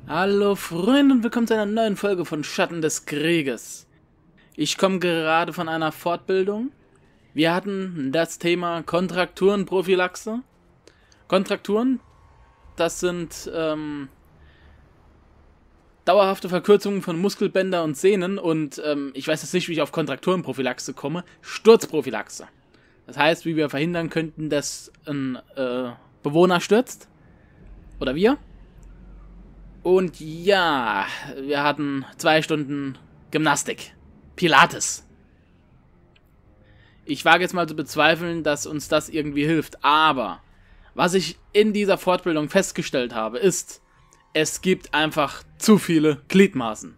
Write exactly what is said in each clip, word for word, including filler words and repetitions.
Hallo Freunde und willkommen zu einer neuen Folge von Schatten des Krieges. Ich komme gerade von einer Fortbildung. Wir hatten das Thema Kontrakturenprophylaxe. Kontrakturen, das sind ähm, dauerhafte Verkürzungen von Muskelbänder und Sehnen und ähm, ich weiß jetzt nicht, wie ich auf Kontrakturenprophylaxe komme. Sturzprophylaxe. Das heißt, wie wir verhindern könnten, dass ein äh, Bewohner stürzt. Oder wir. Und ja, wir hatten zwei Stunden Gymnastik. Pilates. Ich wage jetzt mal zu bezweifeln, dass uns das irgendwie hilft. Aber was ich in dieser Fortbildung festgestellt habe, ist, es gibt einfach zu viele Gliedmaßen.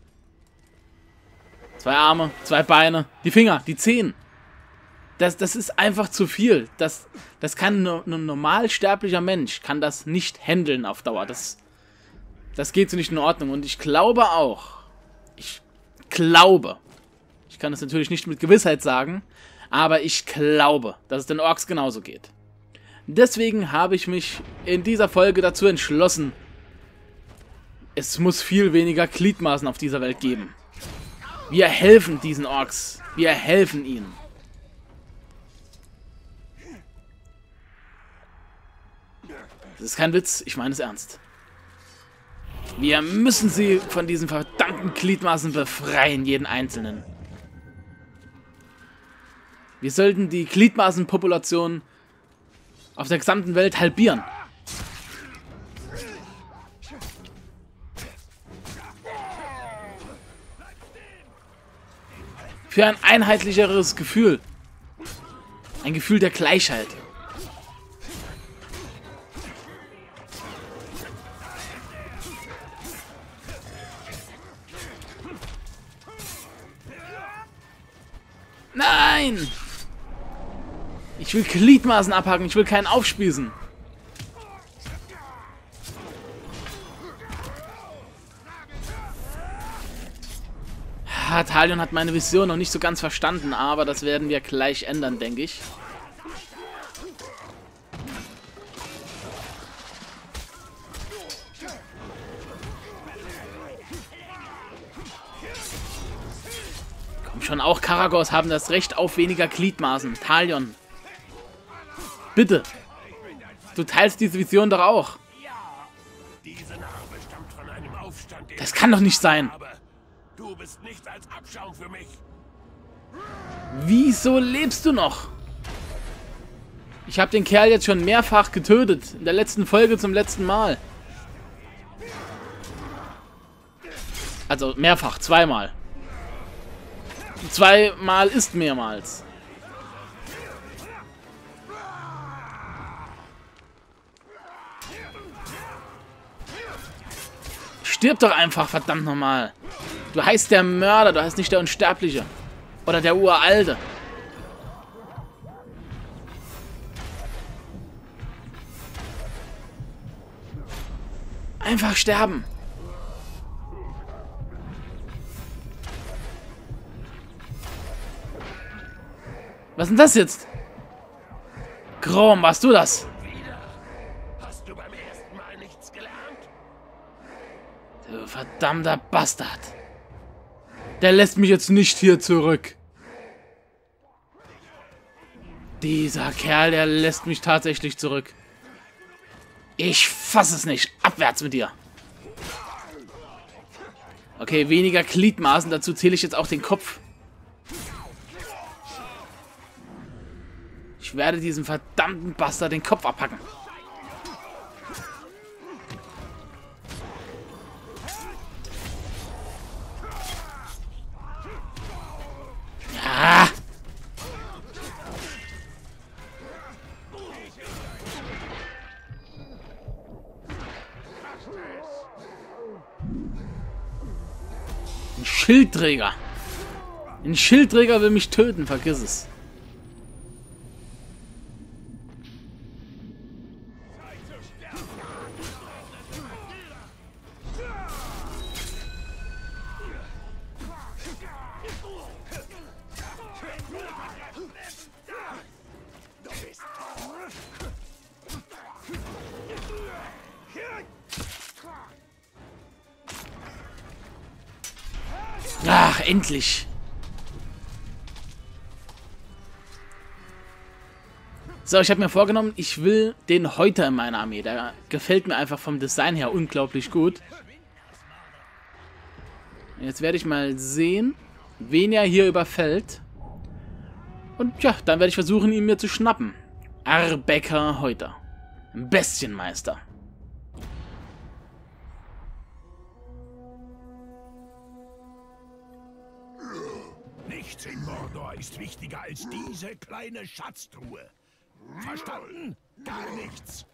Zwei Arme, zwei Beine, die Finger, die Zehen. Das, das ist einfach zu viel. Das, das kann nur ein normalsterblicher Mensch kann das nicht handeln auf Dauer. Das Das geht so nicht in Ordnung. Und ich glaube auch, ich glaube, ich kann das natürlich nicht mit Gewissheit sagen, aber ich glaube, dass es den Orks genauso geht. Deswegen habe ich mich in dieser Folge dazu entschlossen, es muss viel weniger Gliedmaßen auf dieser Welt geben. Wir helfen diesen Orks. Wir helfen ihnen. Das ist kein Witz, ich meine es ernst. Wir müssen sie von diesen verdammten Gliedmaßen befreien, jeden einzelnen. Wir sollten die Gliedmaßenpopulation auf der gesamten Welt halbieren. Für ein einheitlicheres Gefühl. Ein Gefühl der Gleichheit. Nein! Ich will Gliedmaßen abhacken, ich will keinen aufspießen. Ah, Talion hat meine Vision noch nicht so ganz verstanden, aber das werden wir gleich ändern, denke ich. Schon auch Karagors haben das Recht auf weniger Gliedmaßen. Talion. Bitte. Du teilst diese Vision doch auch. Das kann doch nicht sein. Wieso lebst du noch? Ich habe den Kerl jetzt schon mehrfach getötet. In der letzten Folge zum letzten Mal. Also mehrfach, zweimal. Zweimal ist mehrmals. Stirb doch einfach, verdammt nochmal. Du heißt der Mörder, du heißt nicht der Unsterbliche. Oder der Uralte. Einfach sterben. Was ist denn das jetzt? Grom, warst du das? Hast du beim ersten Mal nichts gelernt? Du verdammter Bastard. Der lässt mich jetzt nicht hier zurück. Dieser Kerl, der lässt mich tatsächlich zurück. Ich fasse es nicht. Abwärts mit dir. Okay, weniger Gliedmaßen. Dazu zähle ich jetzt auch den Kopf. Ich werde diesem verdammten Bastard den Kopf abhacken. Ja. Ein Schildträger. Ein Schildträger will mich töten, vergiss es. Ach, endlich. So, ich habe mir vorgenommen, ich will den Häuter in meiner Armee. Der gefällt mir einfach vom Design her unglaublich gut. Jetzt werde ich mal sehen, wen er hier überfällt. Und ja, dann werde ich versuchen, ihn mir zu schnappen. Arbecker Häuter. Bestienmeister. Nichts in Mordor ist wichtiger als diese kleine Schatztruhe. Verstanden? Gar nichts.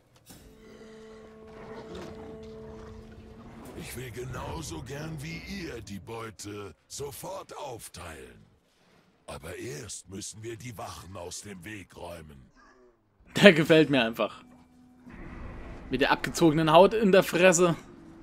Ich will genauso gern wie ihr die Beute sofort aufteilen. Aber erst müssen wir die Wachen aus dem Weg räumen. Der gefällt mir einfach. Mit der abgezogenen Haut in der Fresse.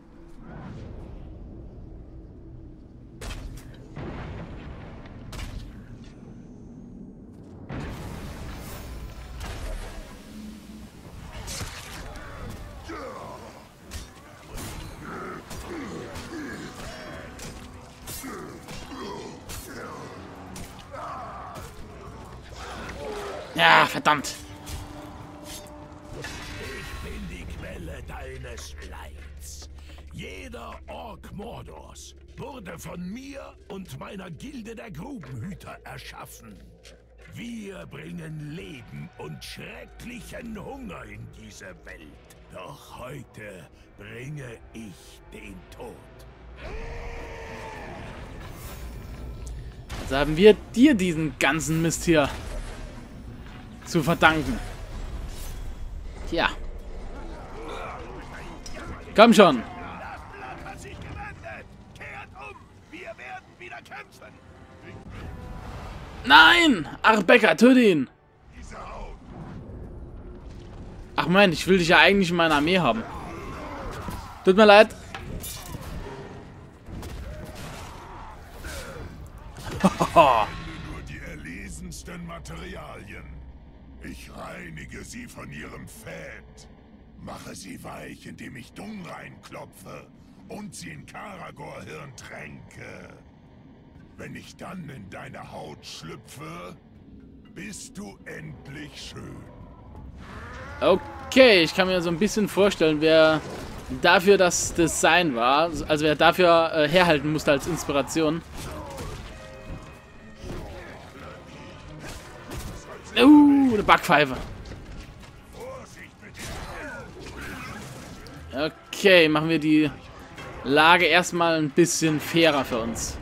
Ja, verdammt. Ich bin die Quelle deines Leids. Jeder Ork Mordors wurde von mir und meiner Gilde der Grubenhüter erschaffen. Wir bringen Leben und schrecklichen Hunger in diese Welt. Doch heute bringe ich den Tod. Also haben wir dir diesen ganzen Mist hier zu verdanken. Tja. Komm schon. Das Blatt hat sich gewendet. Kehrt um. Wir werden wieder kämpfen. Nein! Arbecker, töte ihn! Ach Moment, ich will dich ja eigentlich in meiner Armee haben. Tut mir leid. Nur die erlesensten Materialien. Ich reinige sie von ihrem Fett. Mache sie weich, indem ich Dung reinklopfe und sie in Karagor-Hirn tränke. Wenn ich dann in deine Haut schlüpfe, bist du endlich schön. Okay, ich kann mir so ein bisschen vorstellen, wer dafür das Design war. Also wer dafür äh, herhalten musste als Inspiration. Uh, eine Backpfeife. Okay, machen wir die Lage erstmal ein bisschen fairer für uns.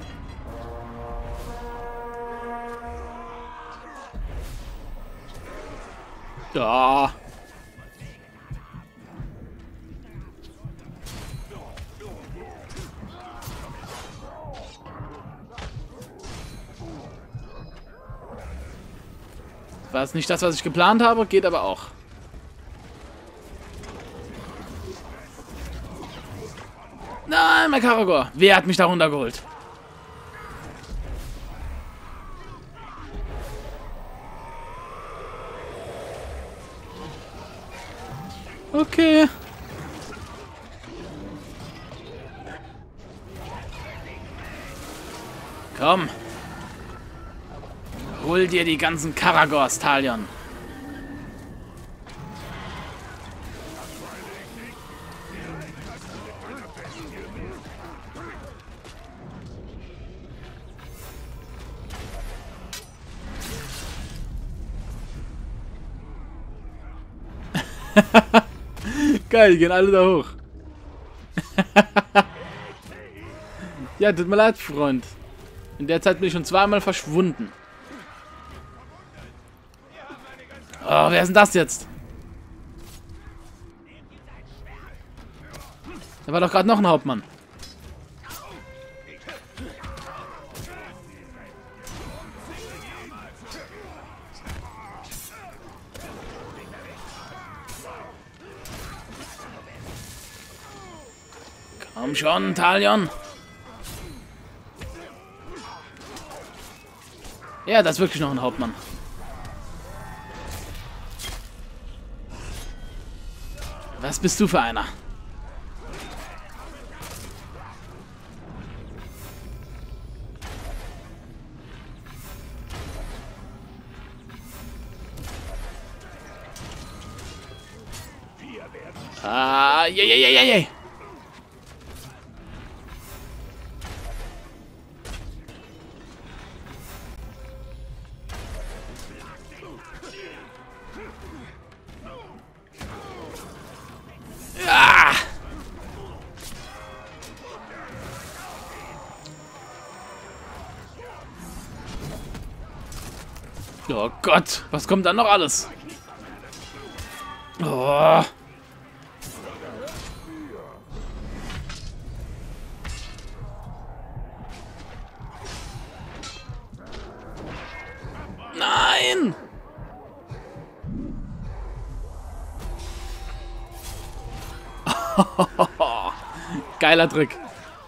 Ja. War es nicht das, was ich geplant habe, geht aber auch. Nein, mein Karagor. Wer hat mich da runtergeholt? Okay. Komm. Hol dir die ganzen Karagors, Talion. Geil, die gehen alle da hoch. Ja, tut mir leid, Freund. In der Zeit bin ich schon zweimal verschwunden. Oh, wer ist denn das jetzt? Da war doch gerade noch ein Hauptmann. Komm schon, Talion. Ja, das ist wirklich noch ein Hauptmann. Was bist du für einer? Ah, je, je, je, je, je. Ah. Oh Gott, was kommt da noch alles? Oh. Nein! Geiler Trick.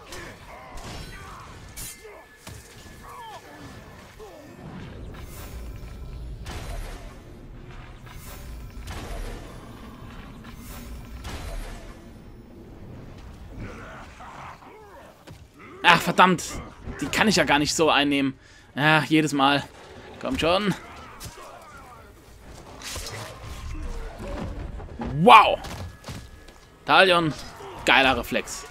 Ach, verdammt. Die kann ich ja gar nicht so einnehmen. Ach, jedes Mal. Komm schon. Wow. Talion. Geiler Reflex.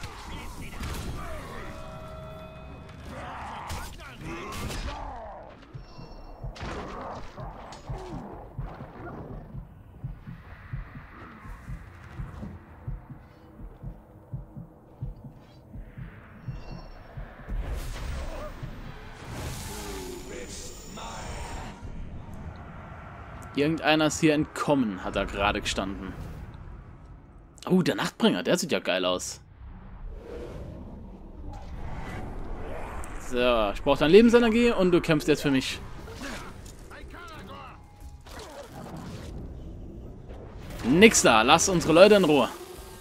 Irgendeiner ist hier entkommen, hat er gerade gestanden. Oh, der Nachtbringer, der sieht ja geil aus. So, ich brauche deine Lebensenergie und du kämpfst jetzt für mich. Nix da, lass unsere Leute in Ruhe.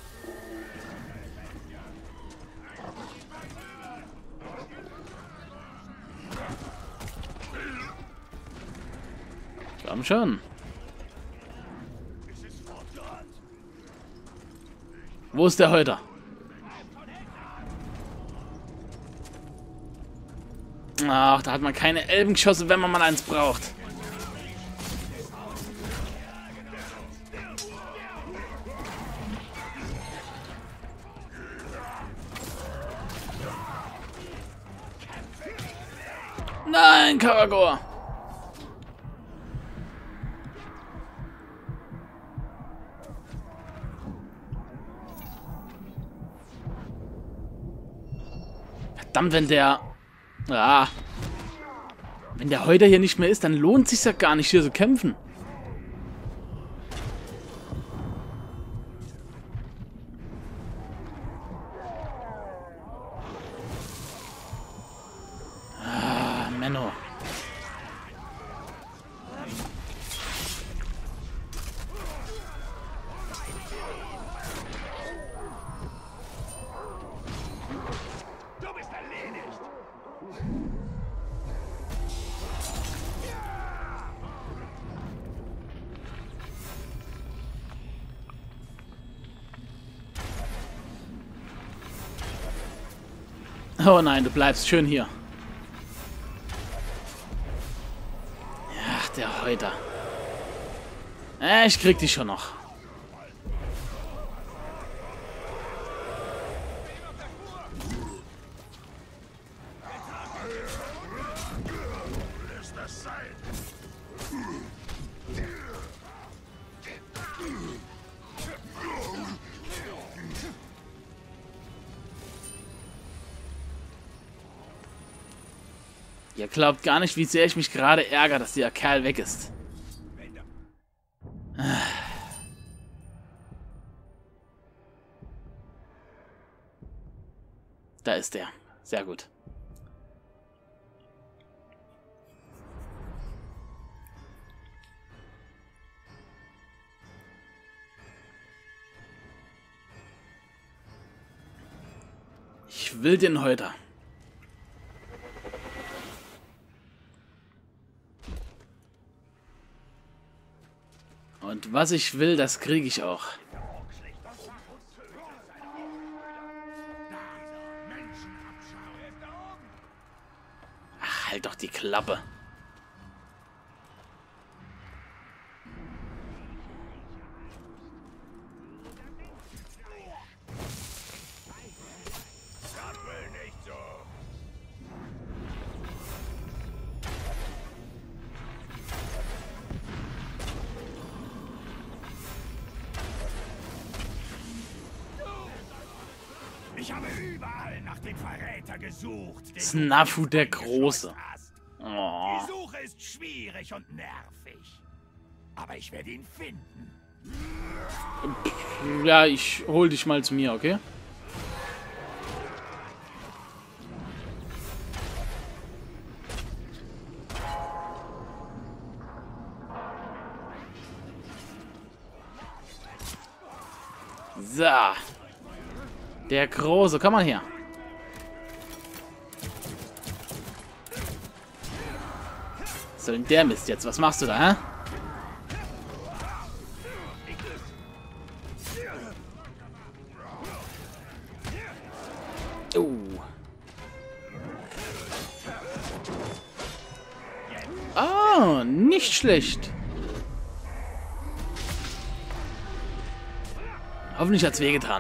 Komm schon. Wo ist der Häuter? Ach, da hat man keine Elben geschossen, wenn man mal eins braucht. Nein, Karagor! Verdammt, wenn der... Ah, wenn der Häuter hier nicht mehr ist, dann lohnt es sich ja gar nicht, hier zu kämpfen. Ah, Menno. Oh nein, du bleibst schön hier. Ach, der Häuter. Äh, ich krieg dich schon noch. Ihr glaubt gar nicht, wie sehr ich mich gerade ärgere, dass der Kerl weg ist. Da ist er. Sehr gut. Ich will den Häuter. Und was ich will, das kriege ich auch. Ach, halt doch die Klappe. Ich habe überall nach dem Verräter gesucht. den Snafu du der eingeschleust Große. hast. Oh. Die Suche ist schwierig und nervig. Aber ich werde ihn finden. Ja, ich hol dich mal zu mir, okay? So. Der Große, komm mal her. Was soll denn der Mist jetzt? Was machst du da, hä? Oh. Ah, nicht schlecht. Hoffentlich hat's wehgetan.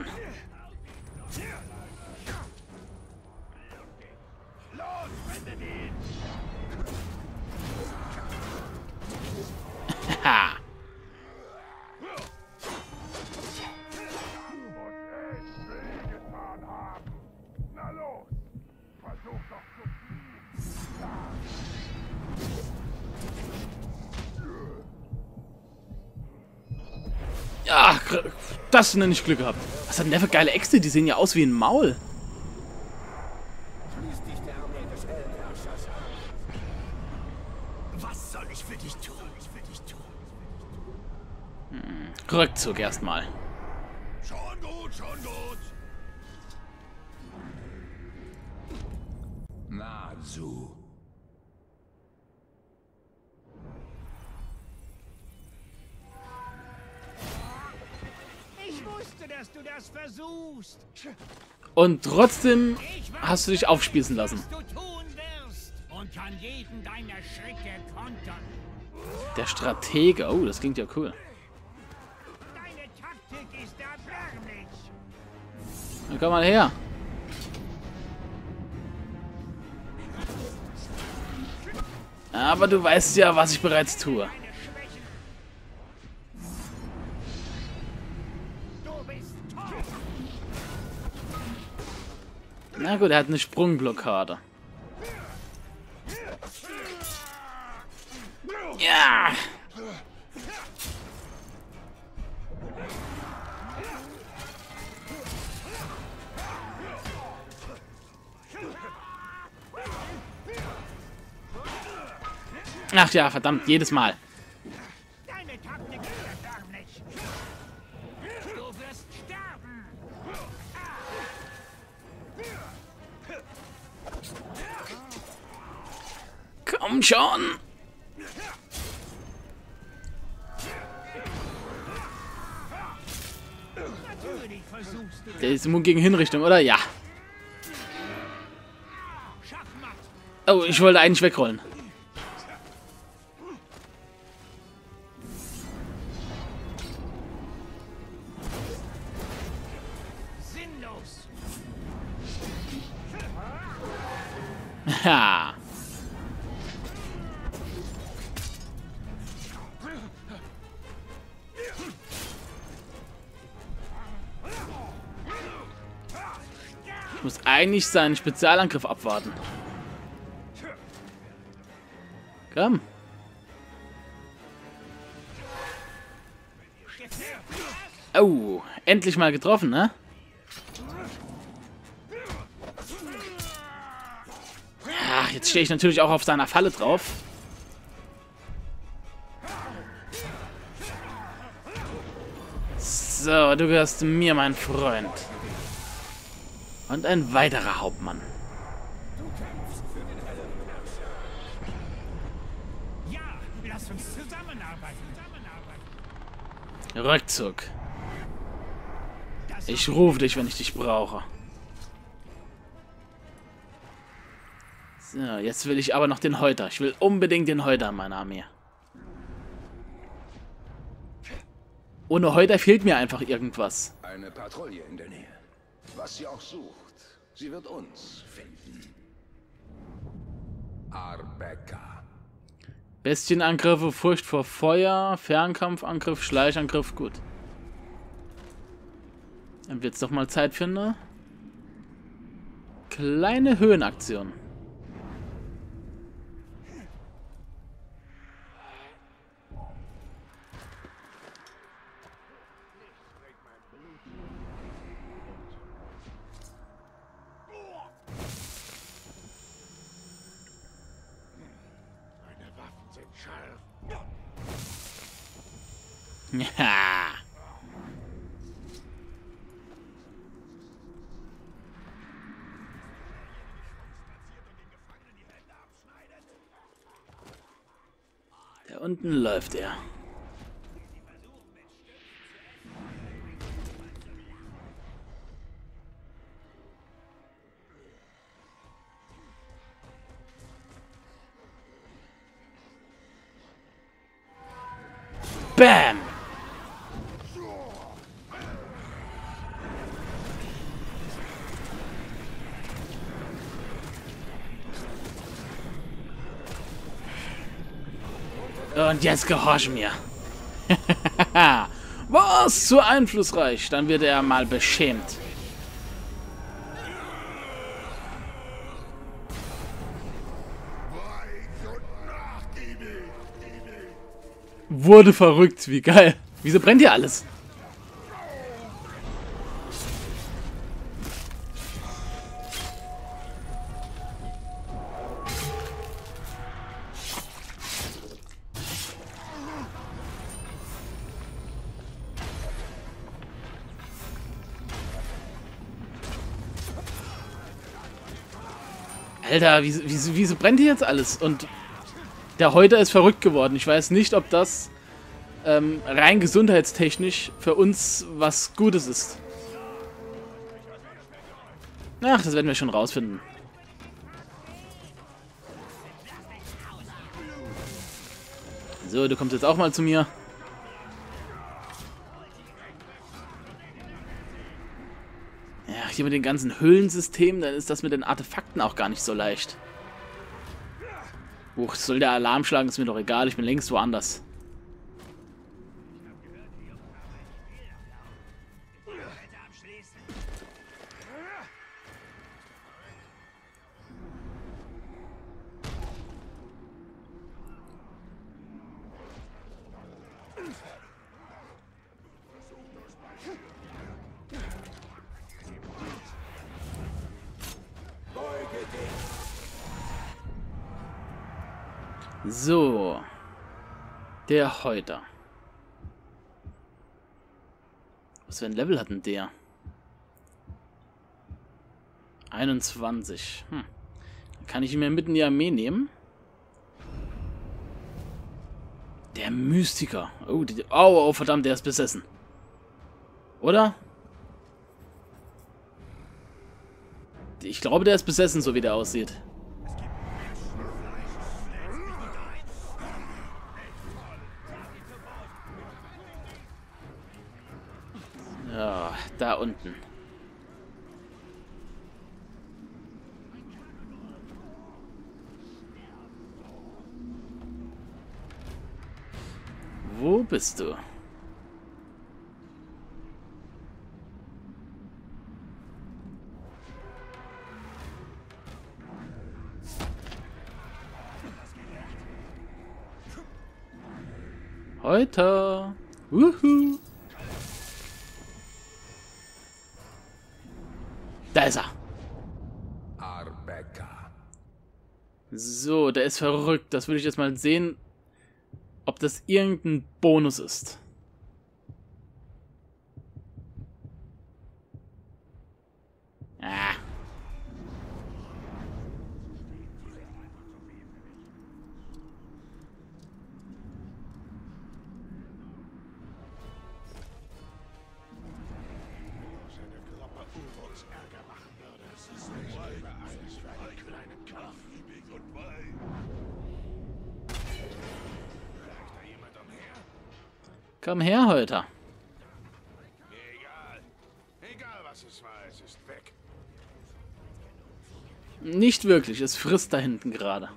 Haha. Na los, versuch doch zu Ja, das nenne ich Glück gehabt. Was hat denn der für geile Äxte? Die sehen ja aus wie ein Maul. Was soll ich für dich tun? Ich für dich tun. Hm, Rückzug erstmal. Schon gut, schon gut. Nazu. Ich wusste, dass du das versuchst. Und trotzdem Ich weiß, hast du dich aufspießen lassen. was du tun wirst und kann jeden deiner Schritte kontern. Der Stratege. Oh, das klingt ja cool. Deine Taktik ist erbärmlich. Dann komm mal her. Aber du weißt ja, was ich bereits tue. Deine Schwächen. Du bist tot. Na gut, er hat eine Sprungblockade. Ja. Ach ja, verdammt, jedes Mal. Deine Taktik ist erbärmlich. Du wirst sterben. Komm schon. Natürlich versuchst du Der ist immun gegen Hinrichtung, oder? Ja. Schachmatt. Oh, ich wollte eigentlich wegrollen. Sinnlos. Ha. Ich muss eigentlich seinen Spezialangriff abwarten. Komm. Oh, endlich mal getroffen, ne? Ach, jetzt stehe ich natürlich auch auf seiner Falle drauf. So, du gehörst mir, mein Freund. Und ein weiterer Hauptmann. Ja, lass uns zusammenarbeiten. zusammenarbeiten. Rückzug. Das Ich rufe dich, wenn ich dich brauche. So, jetzt will ich aber noch den Häuter. Ich will unbedingt den Häuter in meiner Armee. Ohne Häuter fehlt mir einfach irgendwas. Eine Patrouille in der Nähe. Was sie auch sucht, sie wird uns finden. Arbeka. Bestienangriffe, Furcht vor Feuer, Fernkampfangriff, Schleichangriff, gut. Dann wird's doch mal Zeit für eine kleine Höhenaktion. Ja. Da unten läuft er. Bam! Und jetzt gehorch mir. Was? Zu einflussreich. Dann wird er mal beschämt. Wurde verrückt. Wie geil. Wieso brennt hier alles? Alter, wieso, wieso, wieso brennt hier jetzt alles? Und der Häuter ist verrückt geworden. Ich weiß nicht, ob das ähm, rein gesundheitstechnisch für uns was Gutes ist. Ach, das werden wir schon rausfinden. So, du kommst jetzt auch mal zu mir. Ja, hier mit den ganzen Höhlensystemen, dann ist das mit den Artefakten auch gar nicht so leicht. Uch, soll der Alarm schlagen, ist mir doch egal, ich bin längst woanders. So. Der Häuter. Was für ein Level hat denn der? einundzwanzig. Hm. Kann ich ihn mir mitten in die Armee nehmen? Der Mystiker. Oh, die, oh, oh, verdammt, der ist besessen. Oder? Ich glaube, der ist besessen, so wie der aussieht. Ja, da unten. Wo bist du? Heute. Wuhu. Da ist er. Arbeca. So, der ist verrückt. Das will ich jetzt mal sehen, ob das irgendein Bonus ist. Ah. Komm her, Häuter. Egal. Egal, was es war, es ist weg. Nicht wirklich, es frisst da hinten gerade.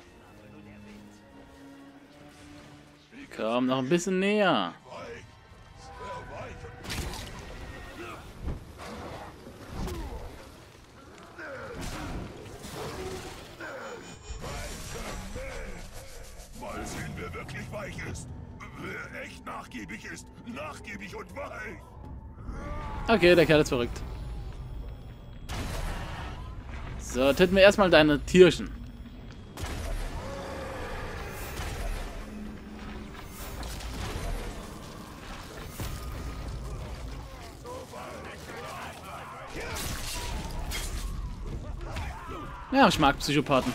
Komm, noch ein bisschen näher. nachgiebig weich ist. Wer echt nachgiebig ist, nachgiebig und weich. Okay, der Kerl ist verrückt. So, töten wir erstmal deine Tierchen. Ja, ich mag Psychopathen.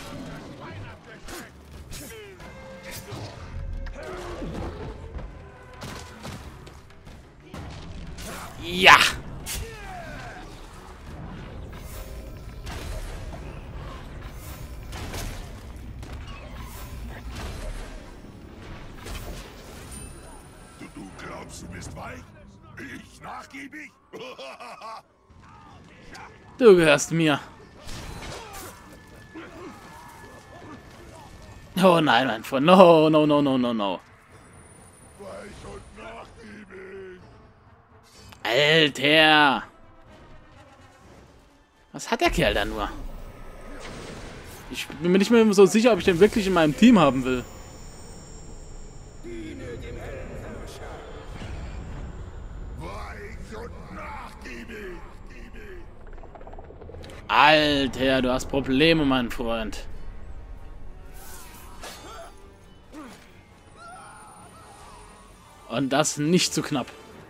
Ja! Du, du glaubst, du bist weich? Ich nachgiebig? Du gehörst mir. Oh nein, mein Freund. No, no, no, no, no, no. Weich und nachgiebig. Alter! Was hat der Kerl da nur? Ich bin mir nicht mehr so sicher, ob ich den wirklich in meinem Team haben will. Weich und nachgiebig. Alter, du hast Probleme, mein Freund. Und das nicht zu knapp.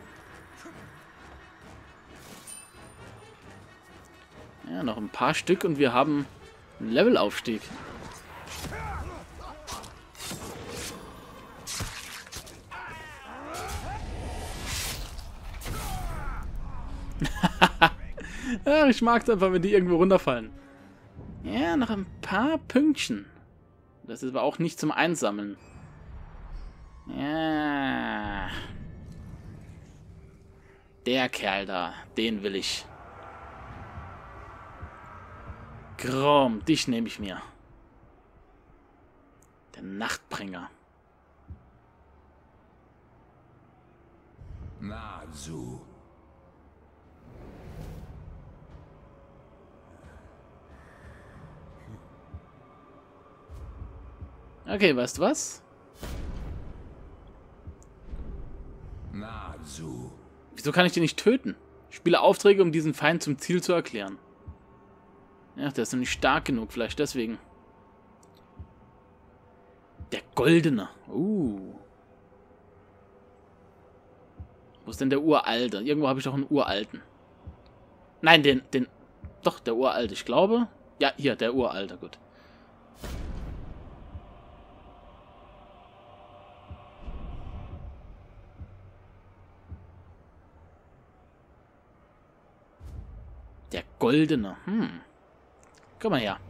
Ja, noch ein paar Stück und wir haben einen Levelaufstieg. Ja, ich mag es einfach, wenn die irgendwo runterfallen. Ja, noch ein paar Pünktchen. Das ist aber auch nicht zum Einsammeln. Ja. Der Kerl da, den will ich. Grom, dich nehme ich mir. Der Nachtbringer. Nazu. Okay, weißt du was? Nazu. Wieso kann ich den nicht töten? Ich spiele Aufträge, um diesen Feind zum Ziel zu erklären. Ja, der ist noch nicht stark genug, vielleicht deswegen. Der Goldene. Uh. Wo ist denn der Uralte? Irgendwo habe ich doch einen Uralten. Nein, den, den... Doch, der Uralte, ich glaube. Ja, hier, der Uralte, gut. Der Goldene. Hm. Komm mal her.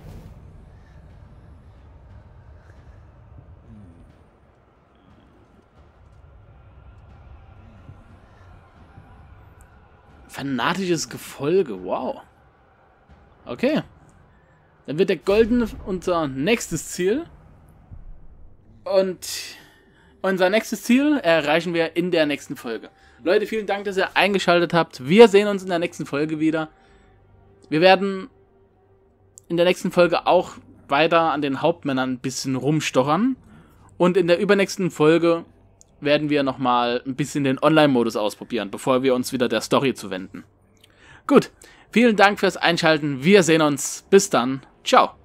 Fanatisches Gefolge. Wow. Okay. Dann wird der Goldene unser nächstes Ziel. Und unser nächstes Ziel erreichen wir in der nächsten Folge. Leute, vielen Dank, dass ihr eingeschaltet habt. Wir sehen uns in der nächsten Folge wieder. Wir werden in der nächsten Folge auch weiter an den Hauptmännern ein bisschen rumstochern. Und in der übernächsten Folge werden wir nochmal ein bisschen den Online-Modus ausprobieren, bevor wir uns wieder der Story zuwenden. Gut, vielen Dank fürs Einschalten. Wir sehen uns. Bis dann. Ciao.